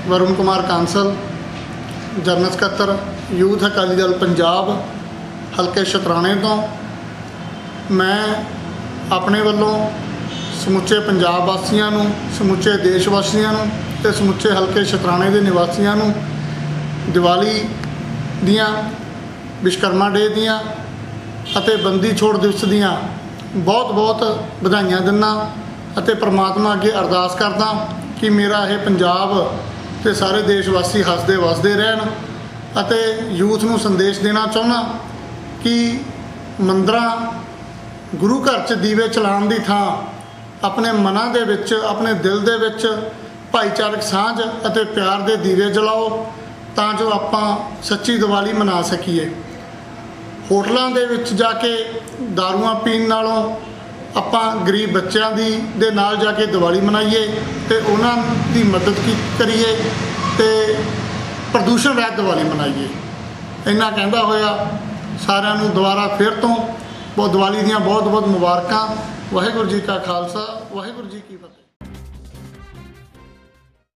Varun Kumar Kansal, general सकत्तर youth Akali Dal Punjab हल्के शतराणे तो। मैं अपने वालों समुचे पंजाब वासियों नूं, समुचे देश वासियों नूं ते समुचे हल्के शतराणे दे निवासियों नूं दिवाली दियां, विश्वकर्मा डे दियां अते बंदी छोड़ दिवस दियां बहुत बहुत बधाइयां दिना अते परमात्मा अगे अरदास करदा कि मेरा यह पंजाब ते सारे देशवासी हसदे वसदे रहन। अते यूथ नूं संदेश देना चाहुंदा कि मंदिरां गुरु घर च दीवे चलाउण दी थां अपने मनां दे विच, अपने दिल दे विच भाईचारक सांझ अते प्यार दे दीवे जलाओ तां जो आपां सच्ची दिवाली मना सकीए। होटलों के विच जाके दारूआं पीण नालों आपां गरीब बच्चों दे नाल जाके दिवाली मनाइए ते उन्हां दी मदद करिए ते प्रदूषण रहित दिवाली मनाइए। इन्ना कहंदा होया सारिआं नूं दुबारा फिर तो बहुत दिवाली दीआं बहुत बहुत मुबारकां। वाहिगुरू जी का खालसा, वाहिगुरू जी की फतेह।